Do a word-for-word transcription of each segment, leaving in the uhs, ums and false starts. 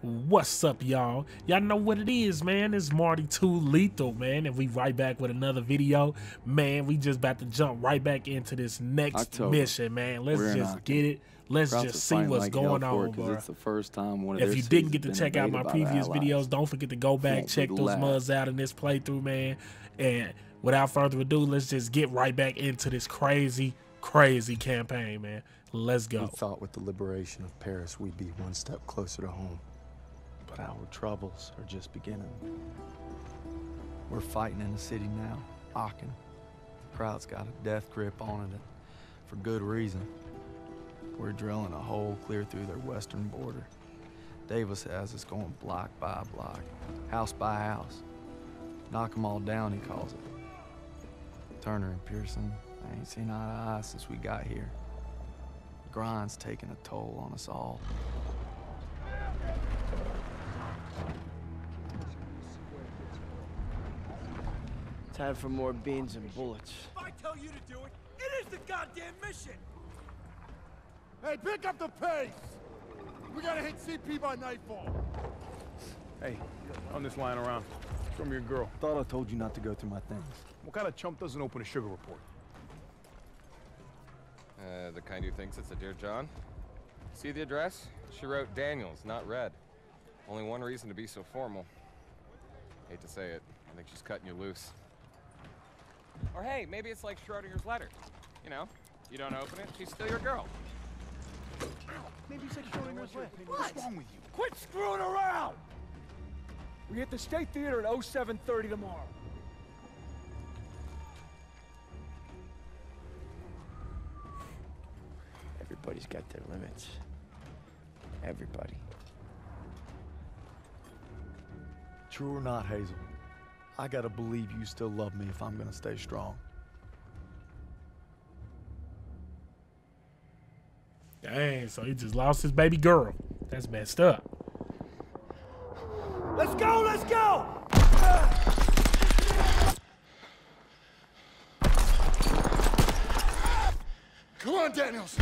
What's up, y'all? Y'all know what it is, man. It's Marty Too Lethal, man, and we right back with another video. Man, we just about to jump right back into this next October. mission, man. Let's We're just get it. Let's Proud just to see fight what's like going hell for on, it, 'cause bro. it's the first time one of If their you didn't get to cities check been out my invaded by previous allies. videos, don't forget to go back, Won't check be those last. muds out in this playthrough, man. And without further ado, let's just get right back into this crazy, crazy campaign, man. Let's go. We thought with the liberation of Paris, we'd be one step closer to home. But our troubles are just beginning. We're fighting in the city now, Aachen. The crowd's got a death grip on it, and for good reason. We're drilling a hole clear through their western border. Davis has us going block by block, house by house. Knock them all down, he calls it. Turner and Pearson, I ain't seen eye to eye since we got here. The grind's taking a toll on us all. Time for more beans and bullets. If I tell you to do it, it is the goddamn mission! Hey, pick up the pace! We gotta hit C P by nightfall. Hey, on this line around. Show me your girl. Thought I told you not to go through my things. What kind of chump doesn't open a sugar report? Uh, the kind who thinks it's a Dear John. See the address? She wrote Daniels, not Red. Only one reason to be so formal. Hate to say it, I think she's cutting you loose. Or hey, maybe it's like Schrodinger's letter. You know, you don't open it, she's still your girl. Maybe it's like Schrodinger's letter. What's wrong with you? Quit screwing around! We hit the State Theater at oh seven thirty tomorrow. Everybody's got their limits. Everybody. True or not, Hazel, I gotta believe you still love me if I'm gonna stay strong. Dang, so he just lost his baby girl. That's messed up. Let's go, let's go! Come on, Daniels!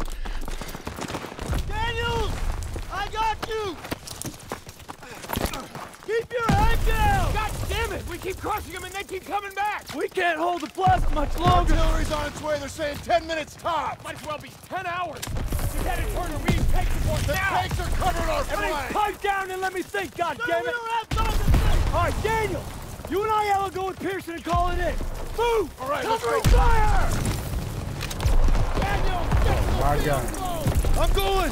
Daniels! I got you! Keep your head down! God damn it! We keep crushing them and they keep coming back! We can't hold the plaza much longer! Artillery's on its way, they're saying ten minutes top! Might as well be ten hours! We've had to turn we need tank support now! The tanks are covering our flank! Everybody pipe down and let me think, goddammit! No, we don't have time to think! Alright, Daniel! You and I will go with Pearson and call it in! Move! Alright, covering fire! Daniel! Oh my God. I'm going!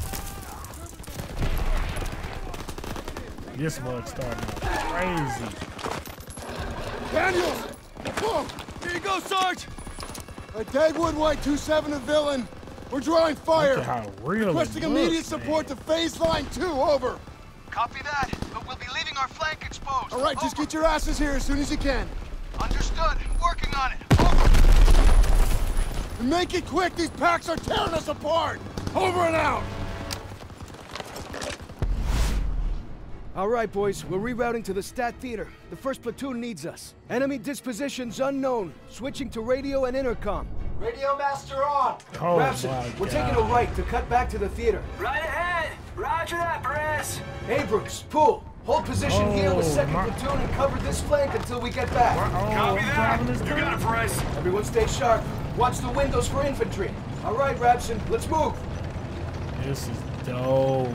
This mug starting off crazy. Daniels! Whoa! Here you go, Sarge! Uh, Dagwood White two seven to Villain. We're drawing fire. Look at how real Requesting it immediate looks, support man. to phase line two, over. Copy that, but we'll be leaving our flank exposed. All right, just Over. get your asses here as soon as you can. Understood. Working on it. Over. And make it quick, these packs are tearing us apart. Over and out. All right, boys, we're rerouting to the Stat Theater. The first platoon needs us. Enemy dispositions unknown. Switching to radio and intercom. Radio master on. Oh Rapson, my we're God. taking a right to cut back to the theater. Right ahead. Roger that, Perez. Abrams, Poole, hold position here with Oh, second my- platoon and cover this flank until we get back. Oh, I'm driving this car. Perez. Everyone stay sharp. Watch the windows for infantry. All right, Rapson, let's move. This is dope.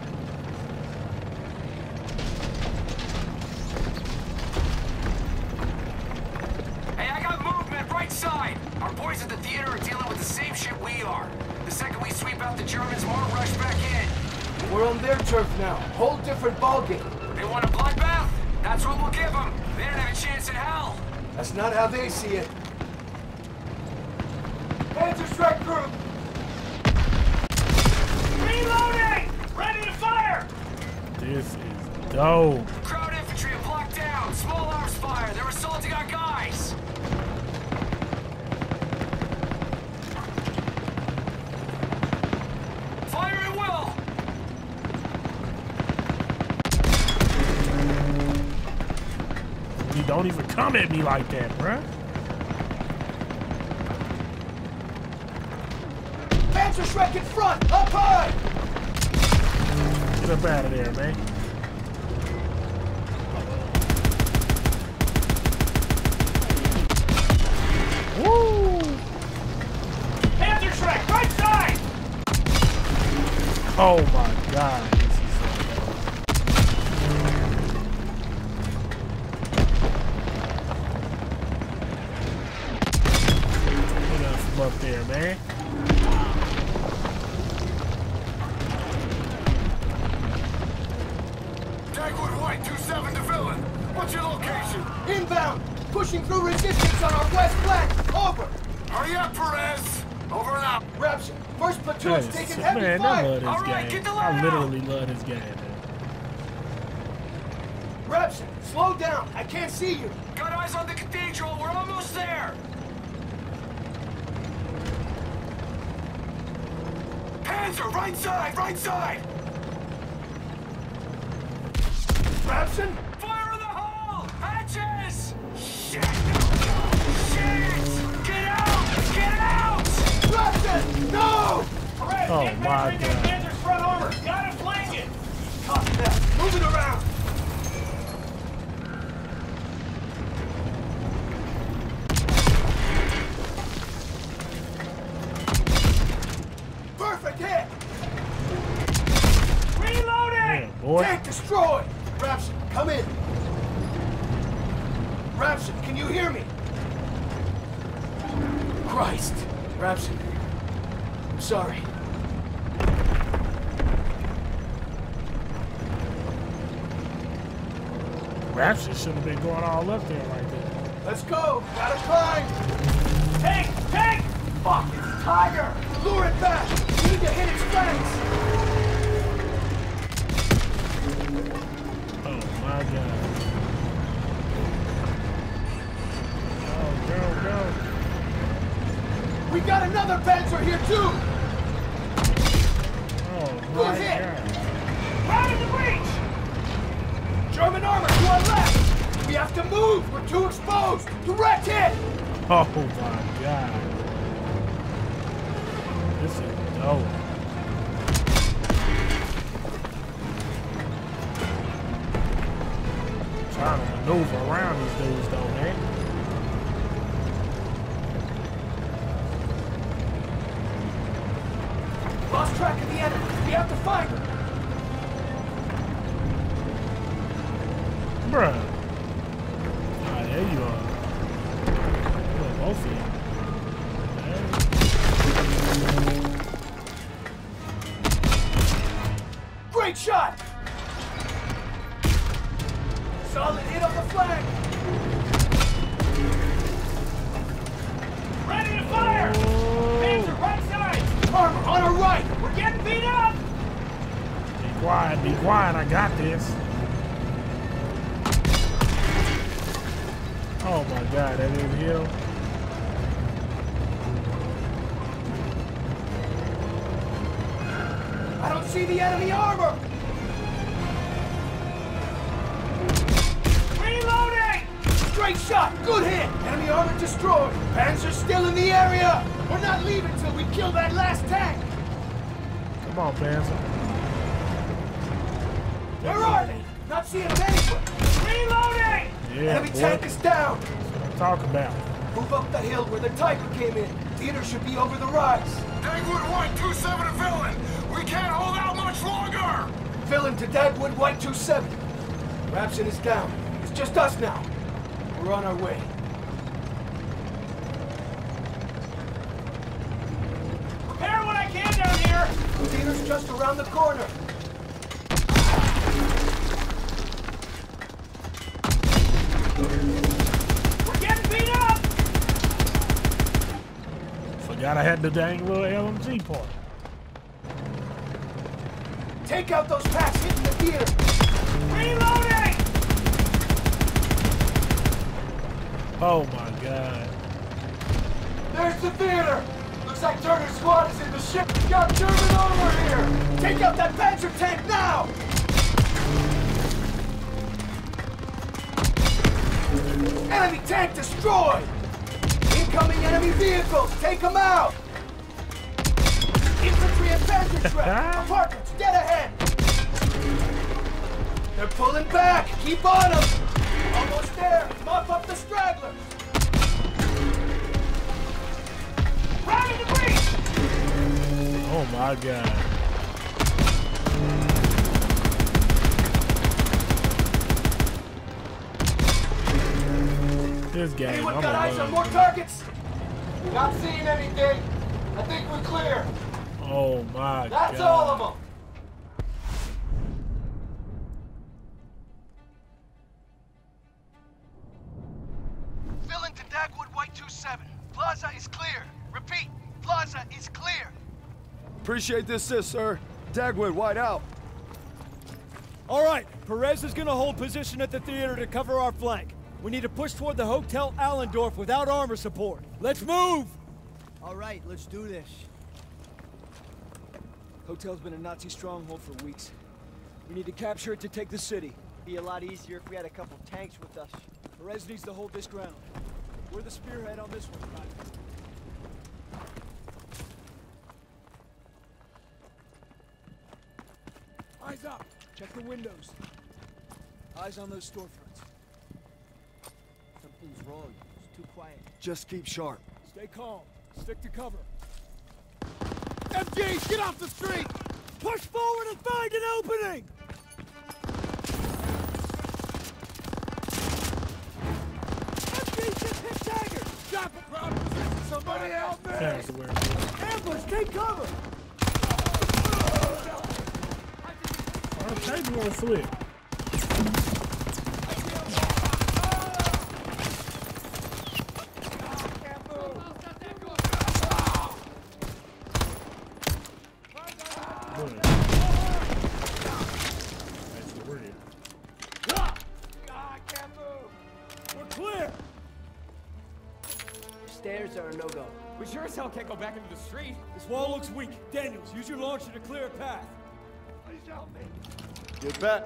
Hey, I got movement right side. Our boys at the theater are dealing with the same shit we are. The second we sweep out the Germans, more rush back in. We're on their turf now. Whole different ballgame. They want a bloodbath? That's what we'll give them. They don't have a chance in hell. That's not how they see it. Panzer strike group! Reloading! Ready to fire! This is dope. Crowd infantry are blocked down. Small arms fire. They're assaulting our guys. Fire at will. You don't even come at me like that, bruh. Panzer Schreck in front! Up high! up out of there, man. Woo! Panther track, right side! Oh my God. This is so bad. Look at from up there, man. Dagwood White two seven to Villain. What's your location? Inbound! Pushing through resistance on our west flank! Over! Hurry up, Perez! Over and out. Rapture, first platoon's That is- taking heavy man, I fire! love this All right, game. get the I line literally love this game, man. Rapture, slow down! I can't see you! Got eyes on the cathedral. We're almost there. Panzer, right side, right side. Rapture? Fire in the hole! Hatches! Shit! Shit! Get out! Get out! Rapture! No! Perez, Oh, get my back in that God. Panther's front armor. Gotta flank it! Copy that. Move it around! Perfect hit! Reloading! Yeah, boy. Tank destroyed! Rapture, come in! Rapture, can you hear me? Christ! Rapture, I'm sorry. Rapture should have been going all up there right there. Let's go! Gotta climb! Tank! Tank! Fuck, it's Tiger! Lure it back! We need to hit its flanks! Oh my God. Go, go, go. We got another Panzer here too! Oh Good my hit. God. Right in the breach! German armor to our left! We have to move! We're too exposed! Direct hit! Oh my God. This is dope. Trying to maneuver around these dudes though, man. Lost track of the enemy. We have to find them. Bruh. Ah, there you are. Look, both of you. Great shot! Solid hit on the flank! Ready to fire! Panzer, right side! Armor on our right! We're getting beat up! Be quiet, be quiet, I got this. Oh my God, that didn't hit him. I don't see the enemy armor! Reloading! Great shot! Good hit! Enemy armor destroyed! Panzer's still in the area! We're not leaving till we kill that last tank! Come on, Panzer. Where are they? Not seeing them anywhere! Reloading! Yeah, Enemy boy. tank is down! That's what I'm talking about. Move up the hill where the Tiger came in. Theater should be over the rise. Dagwood White two seven to Villain. We can't hold out much longer. Villain to Dagwood White two seven. Rapson is down. It's just us now. We're on our way. Repair what I can down here! Theater's just around the corner. We're getting beat up! Forgot I had the dang little L M G part. Take out those packs hitting the theater. Reloading! Oh my God. There's the theater. Looks like Turner's squad is in the ship. Got German armor here. Take out that Panzer tank now. Enemy tank destroyed. Incoming enemy vehicles. Take them out. Infantry and Panzer trap. Apartments, dead ahead. They're pulling back! Keep on them! Almost there! Mop up the stragglers! Right in the breach! Oh my God. This game, Anyone I'm got eyes on more targets? Not seeing anything. I think we're clear. Oh my God. That's all of them. Fill into Dagwood White two seven. Plaza is clear. Repeat, Plaza is clear. Appreciate the assist, sir. Dagwood, White out. All right, Perez is gonna hold position at the theater to cover our flank. We need to push toward the Hotel Allendorf without armor support. Let's move! All right, let's do this. Hotel's been a Nazi stronghold for weeks. We need to capture it to take the city. Be a lot easier if we had a couple tanks with us. Perez needs to hold this ground. We're the spearhead on this one, right? Eyes up! Check the windows. Eyes on those storefronts. Something's wrong. It's too quiet. Just keep sharp. Stay calm. Stick to cover. M Gs, get off the street! Push forward and find an opening! M Gs just hit Dagger! Stop it, bro! Somebody help me! Ambush, take cover! I'll take you on flip. Stairs are a no-go. We sure as hell can't go back into the street. This wall looks weak. Daniels, use your launcher to clear a path. Please help me. Get back.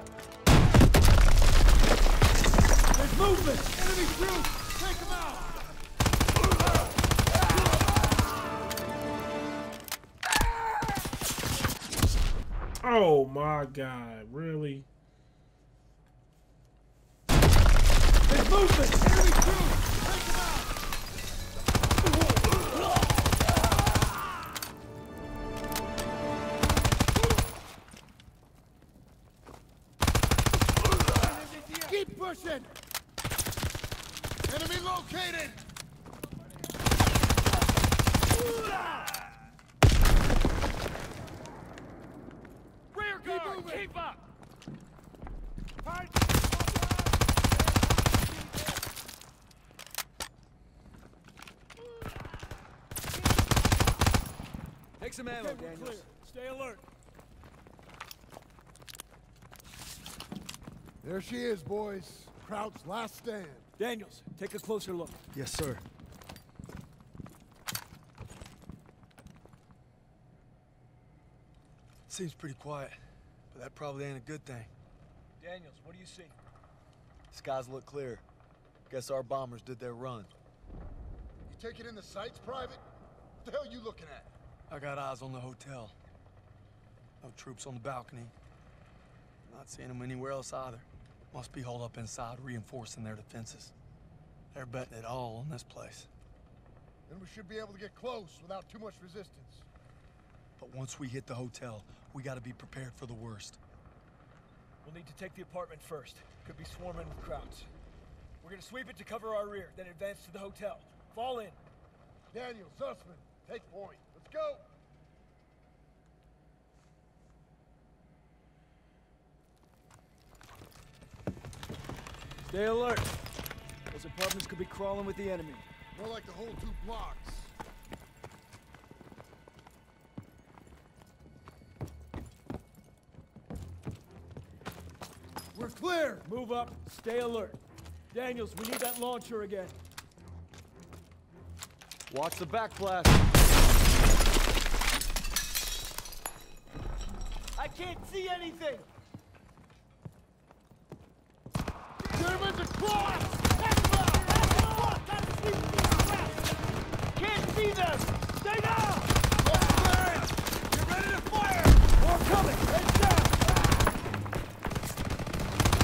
There's movement! Enemy troops! Take them out! Oh my God, really? There's movement! Enemy troops! Take them out! Keep pushing! Enemy located! Rear guard, keep up! Take some ammo, okay, Daniels. Stay alert. There she is, boys. Kraut's last stand. Daniels, take a closer look. Yes, sir. Seems pretty quiet, but that probably ain't a good thing. Daniels, what do you see? Skies look clear. Guess our bombers did their run. You taking in the sights, Private? What the hell are you looking at? I got eyes on the hotel. No troops on the balcony. Not seeing them anywhere else either. Must be holed up inside, reinforcing their defenses. They're betting it all on this place. Then we should be able to get close without too much resistance. But once we hit the hotel, we gotta be prepared for the worst. We'll need to take the apartment first. Could be swarming with Krauts. We're gonna sweep it to cover our rear, then advance to the hotel. Fall in. Daniel, Sussman, take point. Let's go! Stay alert. Those apartments could be crawling with the enemy. More like the whole two blocks. We're clear! Move up, stay alert. Daniels, we need that launcher again. Watch the backblast. I can't see anything! Germans across! Can't see them! Stay down! Get ready to fire! More coming! Heads down!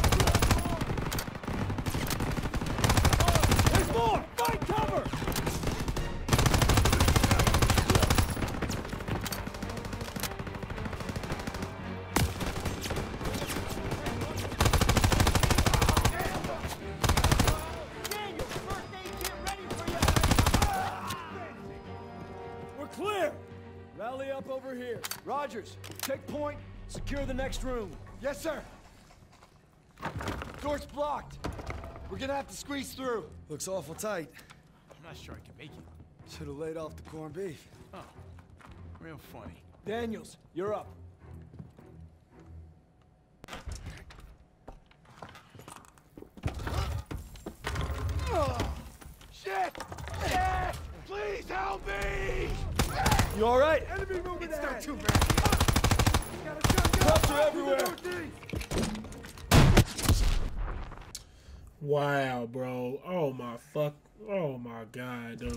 Rogers, take point, secure the next room. Yes, sir. Door's blocked. We're gonna have to squeeze through. Looks awful tight. I'm not sure I can make it. Should have laid off the corned beef. Oh, real funny. Daniels, you're up. Shit! Shit! Please help me! You all right? Enemy moving It's ahead. not too bad. Cops are everywhere. Wow, bro. Oh my fuck. Oh my god, dude.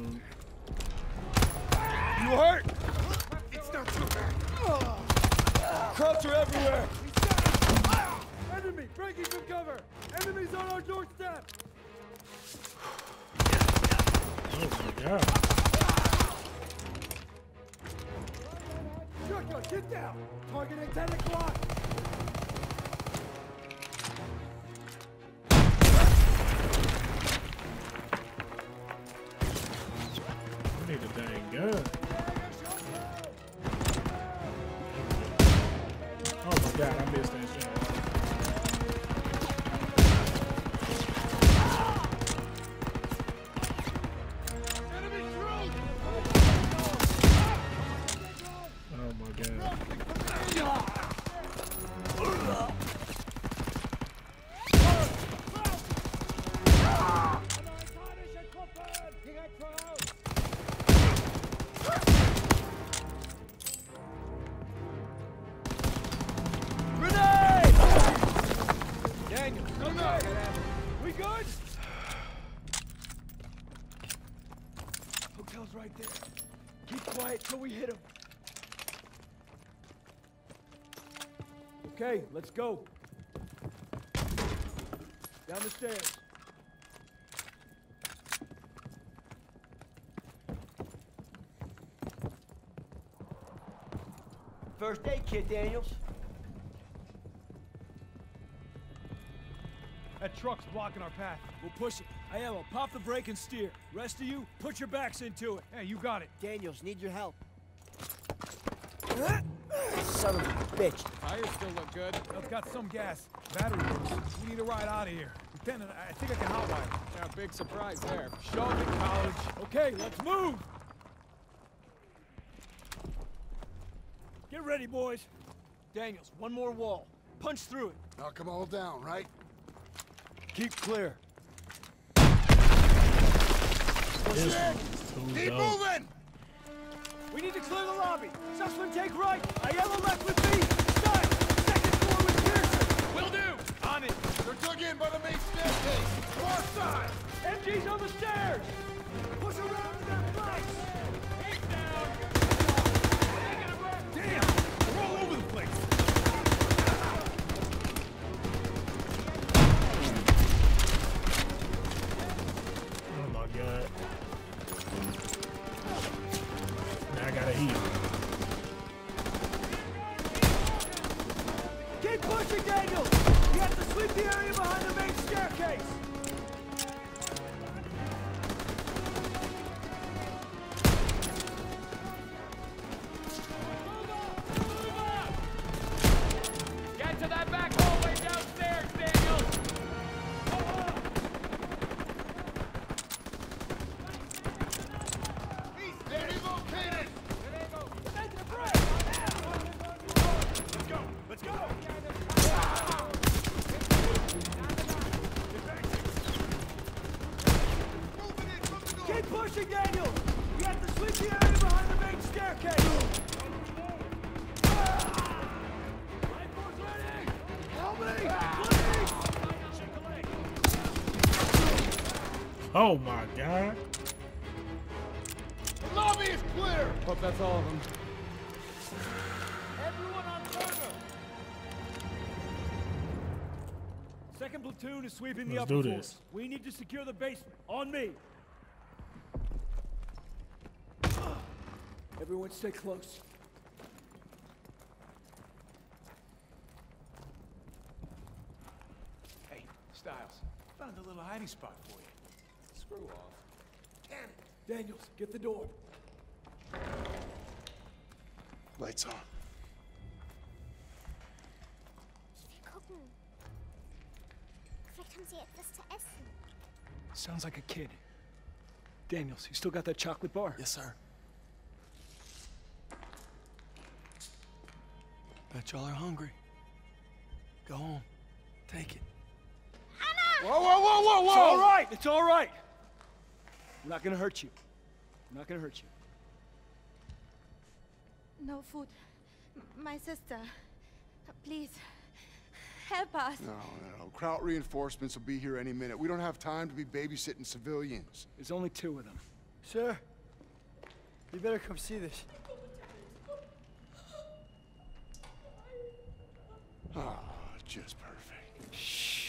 You hurt? It's not too bad. Cops are everywhere. Enemy! Breaking from cover! Enemies on our doorstep! Oh my god. Shotgun, get down! Targeting ten o'clock! I need a dang gun. Oh my god, I missed that shit. Oh my god. Daniels, come on. We good? Hotel's right there. Keep quiet till we hit him. Okay, let's go. Down the stairs. First aid kit, Daniels. That truck's blocking our path. We'll push it. Aiello, pop the brake and steer. Rest of you, put your backs into it. Hey, you got it. Daniels, need your help. Son of a bitch. Tires still look good. I've got some gas. Battery works. We need to ride out of here. Lieutenant, I think I can hotwire. Yeah, big surprise there. Show me college. Okay, let's move! Get ready, boys. Daniels, one more wall. Punch through it. Knock them all down, right? Keep clear. This is too Keep dope. moving! We need to clear the lobby. Sussman, take right. Aiello left with me. Stein, second floor with Pearson. Will do. On it. They're dug in by the main staircase. Far side! M G's on the stairs. Push around to that flank. Damn! We're all over the place. Oh my god. Now I gotta heal. Keep pushing, Daniels. You have to sweep the area behind the main staircase. Get to that back hallway downstairs, Daniels! They're relocated! Let's go. Let's go. Keep pushing, Daniels. You have to sweep the area behind the main staircase. Rifles ready. Help me, please. Oh my god. The lobby is clear! Hope that's all of them. Everyone on corner. Second platoon is sweeping the Let's upper do floors. this. We need to secure the basement. On me. Everyone stay close. Hey, Styles. Found a little hiding spot for you. Screw off. Daniels, get the door. Lights on. Haben Sie etwas zu essen? Sounds like a kid. Daniels, you still got that chocolate bar? Yes, sir. Bet y'all are hungry. Go home. Take it. Anna! Whoa, whoa, whoa, whoa, whoa! It's all right. It's all right. We're not gonna hurt you. We're not gonna hurt you. No food. My sister. Please. Help us. No, no, no. Kraut reinforcements will be here any minute. We don't have time to be babysitting civilians. There's only two of them. Sir, you better come see this. Ah, just perfect. Shh.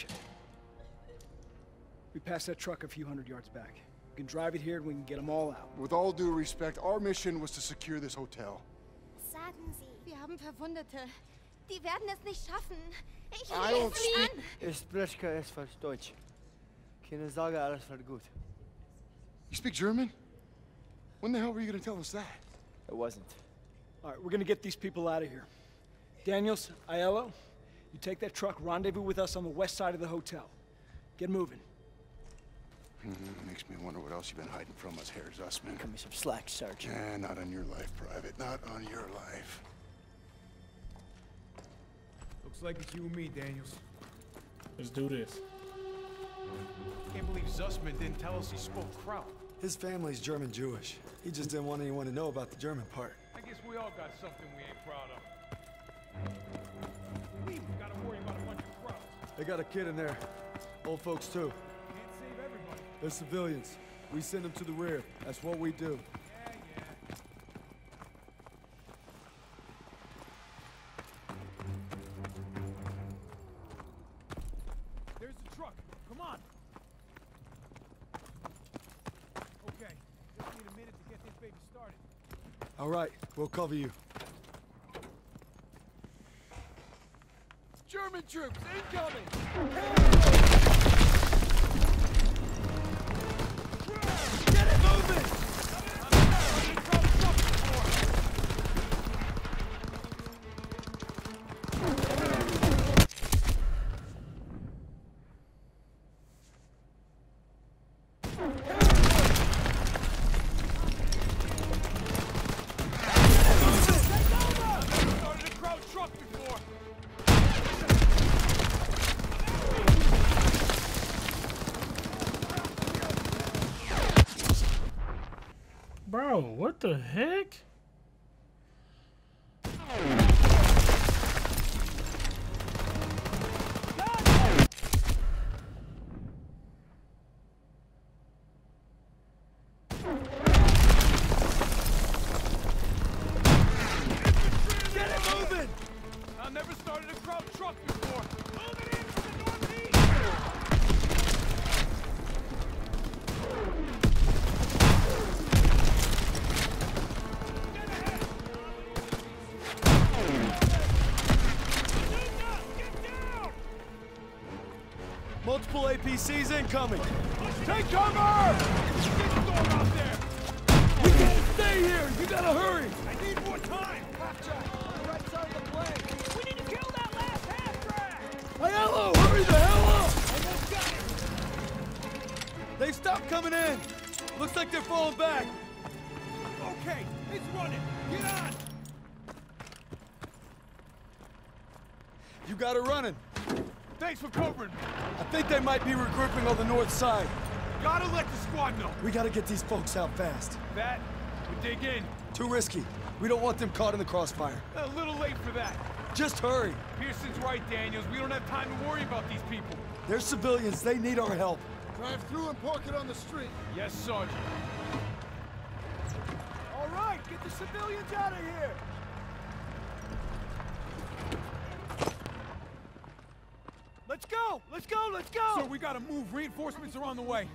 We passed that truck a few hundred yards back. We can drive it here and we can get them all out. With all due respect, our mission was to secure this hotel. Sagen Sie. Wir haben Verwundete. Die werden es nicht schaffen. Ich I will don't sie speak- an. Ich spreche etwas Deutsch. Keine Sorge, alles wird gut. You speak German? When the hell were you gonna tell us that? It wasn't. All right, we're gonna get these people out of here. Daniels, Aiello, you take that truck, rendezvous with us on the west side of the hotel. Get moving. Mm, makes me wonder what else you've been hiding from us, Herr Zussman. Cut me some slack, Sergeant. Eh, not on your life, Private. Not on your life. Looks like it's you and me, Daniels. Let's do this. Can't believe Zussman didn't tell us he spoke Kraut. His family's German-Jewish. He just didn't want anyone to know about the German part. I guess we all got something we ain't proud of. We gotta worry about a bunch of Krauts. They got a kid in there. Old folks, too. Can't save everybody. They're civilians. We send them to the rear. That's what we do. Yeah, yeah. There's the truck. Come on. Okay, just need a minute to get this baby started. All right, we'll cover you. German troops incoming! Get it moving! Started a Kraut truck before! Bro, what the heck? Get it moving! I've never started a Kraut truck before. Move it in from the northeast! Get ahead! Get down! Multiple A P Cs incoming. Take cover! Get the door out there! We can't stay here! You gotta hurry! I need more time! Right side of the plane. We need to kill that last half-track! Aiello, hurry the hell up! Almost got it! They've stopped coming in. Looks like they're falling back. Okay, it's running! Get on! You got it running. Thanks for covering me! I think they might be regrouping on the north side. Gotta let the squad know! We gotta get these folks out fast. That, we dig in. Too risky. We don't want them caught in the crossfire. A little late for that. Just hurry. Pearson's right, Daniels. We don't have time to worry about these people. They're civilians. They need our help. Drive through and park it on the street. Yes, Sergeant. All right, get the civilians out of here. Let's go! Let's go! Let's go! Sir, we gotta move. Reinforcements are on the way.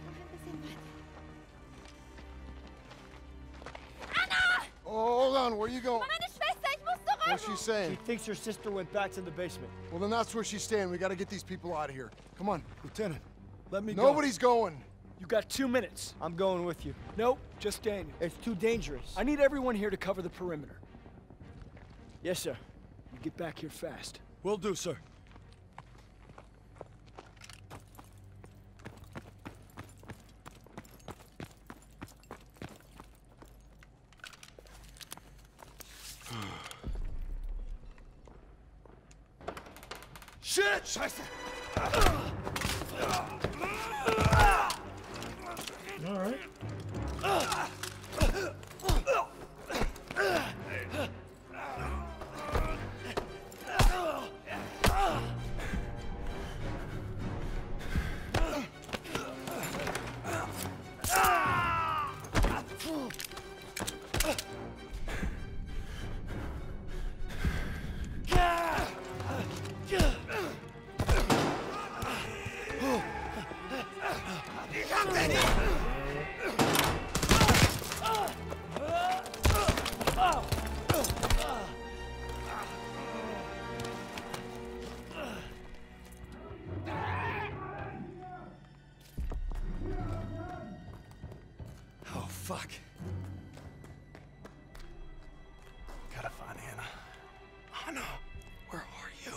Anna! Oh, hold on. Where you going? Meine Schwester, ich muss zurück! What's she She saying? thinks her sister went back to the basement. Well, then that's where she's staying. We gotta get these people out of here. Come on. Lieutenant, let me go. Nobody's going. You got two minutes. I'm going with you. Nope, just Daniel. It's too dangerous. I need everyone here to cover the perimeter. Yes, sir. You get back here fast. Will do, sir. Shit! Scheiße! All right. Oh, fuck. Gotta find Anna. Anna, where are you?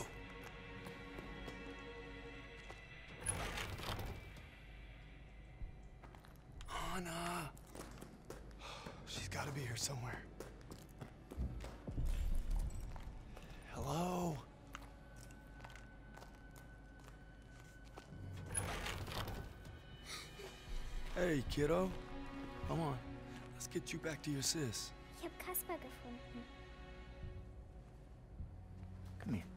Anna. She's gotta be here somewhere. Hello? Hey, kiddo. Come on. Let's get you back to your sis. Ich habe Kasper gefunden. Come here.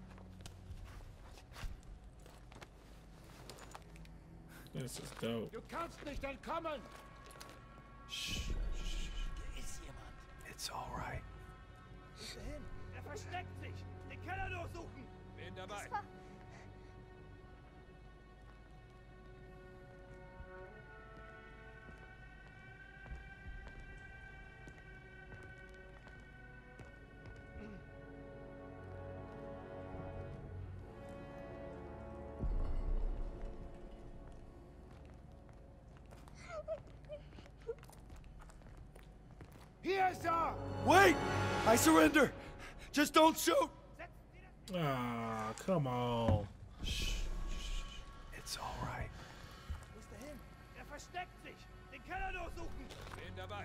This is dope. Du kannst nicht entkommen! Shh. Shh. Da ist jemand. It's all right. Wo ist er hin? Er versteckt sich! Den Keller durchsuchen! Bin dabei. Kasper. Hier ist er! Wait! I surrender! Just don't shoot! Ah, come on. Shh. It's all right. Wo ist er hin? Er versteckt sich! Den Keller durchsuchen! Bin dabei.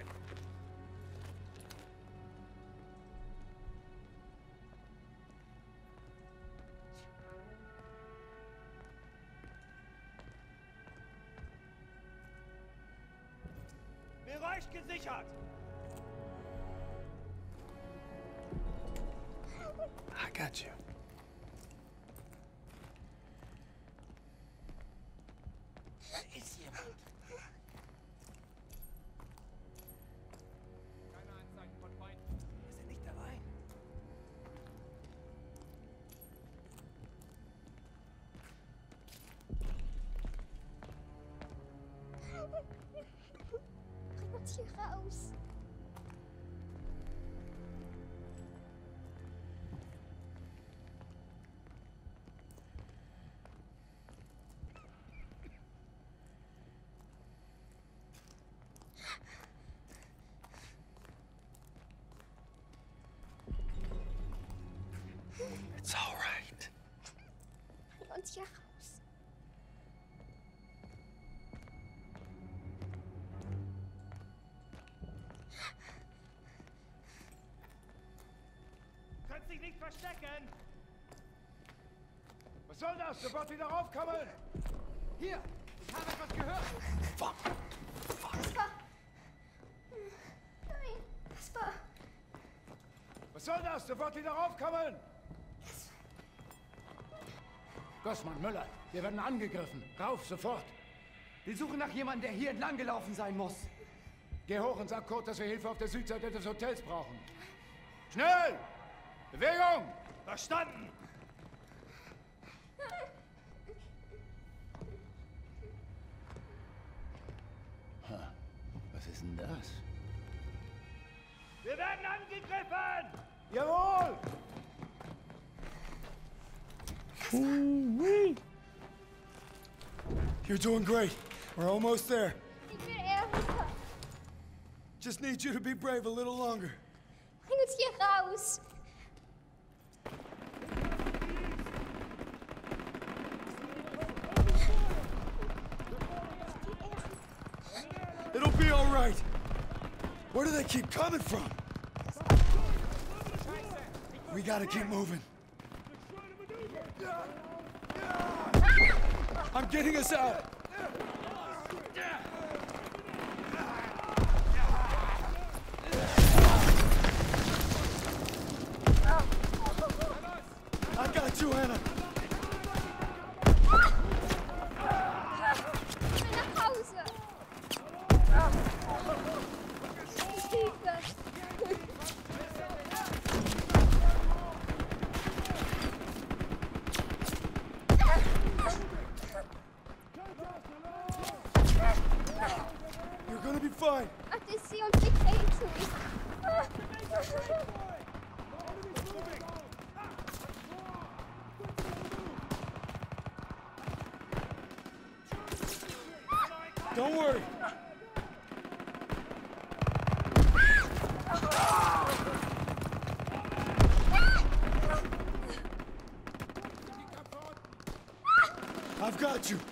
Bereich gesichert! I got you. Da ist jemand! Keine Anzeichen von Feinden. Wir sind nicht dabei. Bring uns hier raus. It's all right. Bring uns hier raus. Könnt sich nicht verstecken! Was soll das? Sofort wieder raufkommen! Hier! Ich habe etwas gehört! Fuck. Kasper. Nein, Kasper. Was soll das? Sofort wieder raufkommen! Gossmann, Müller, wir werden angegriffen. Rauf, sofort! Wir suchen nach jemandem, der hier entlang gelaufen sein muss. Geh hoch und sag Kurt, dass wir Hilfe auf der Südseite des Hotels brauchen. Schnell! Bewegung! Verstanden! Was ist denn das? Wir werden angegriffen! Jawohl! Ooh-wee. You're doing great. We're almost there. Ich will Erika. Just need you to be brave a little longer. Bring uns hier raus. It'll be all right. Where do they keep coming from? We gotta keep moving. I'm getting us out. I got you, Anna. Nach Hause. Hilfe. You're gonna be fine. Ach, das ist sie und sie kennt mich. Don't worry. I've got you.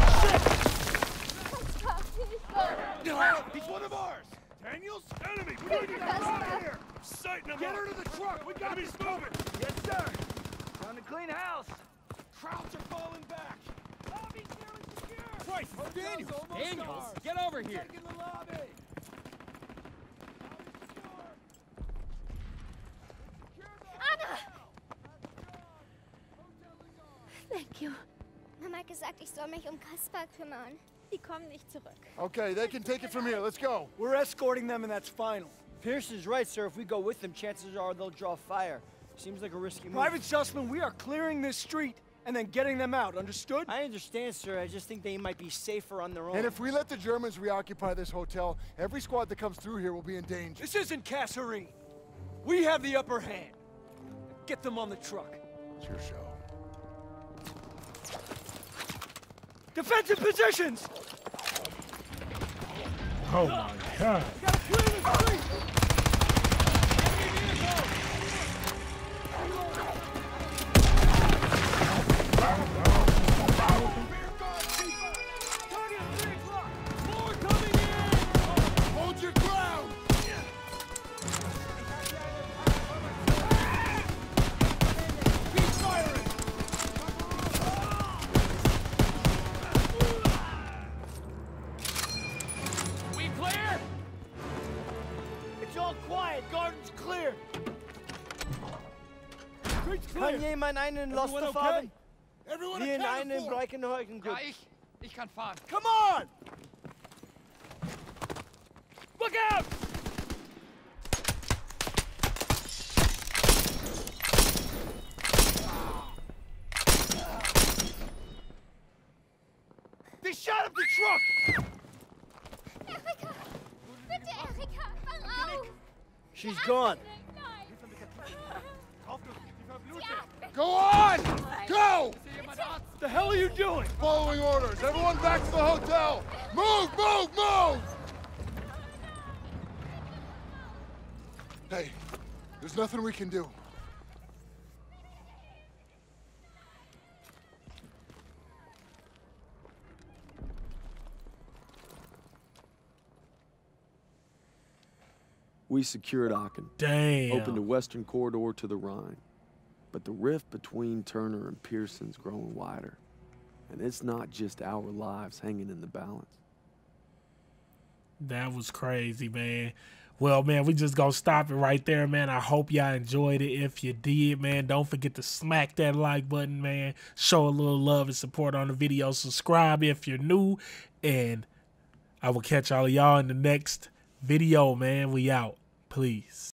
He's one of ours! Daniels? Enemy! We need to get out of here! Sighting him Get her to the truck! We got Enemy's moving! Yes, sir! Time to clean house! Crowds are falling back! Lobby's nearly secure! Christ, oh, Daniels! Daniels! Get over here! Check in the lobby! Anna! Thank you. Mama hat gesagt, ich soll mich um Kaspar kümmern. Die kommen nicht zurück. Okay, they can take it from here. Let's go. We're escorting them, and that's final. Pierce is right, sir. If we go with them, chances are they'll draw fire. Seems like a risky move. Private Sussman, we are clearing this street and then getting them out, understood? I understand, sir. I just think they might be safer on their own. And if we let the Germans reoccupy this hotel, every squad that comes through here will be in danger. This isn't Kasserine. We have the upper hand. Get them on the truck. It's your show. Defensive positions! Oh my God. Hold your ground! Keep firing! We clear? It's all quiet. Garden's clear. Street's Kann clear. jemand einen Everyone Loster okay? fahren? Everyone Wir in accounted einen for! Breckenheugen. Gut. ich. Ich kann fahren. Come on! Look out! They shot up the truck! Erika! Bitte, Erika! Fang auf! She's gone. Go on! Go! What the hell are you doing? Following orders. Everyone back to the hotel! Move, move, move! Hey, there's nothing we can do. We secured Aachen. Damn. Opened a western corridor to the Rhine. But the rift between Turner and Pearson's growing wider. And it's not just our lives hanging in the balance. That was crazy, man. Well, man, we just gonna stop it right there, man. I hope y'all enjoyed it. If you did, man, don't forget to smack that like button, man. Show a little love and support on the video. Subscribe if you're new. And I will catch all of y'all in the next video, man. We out. Please.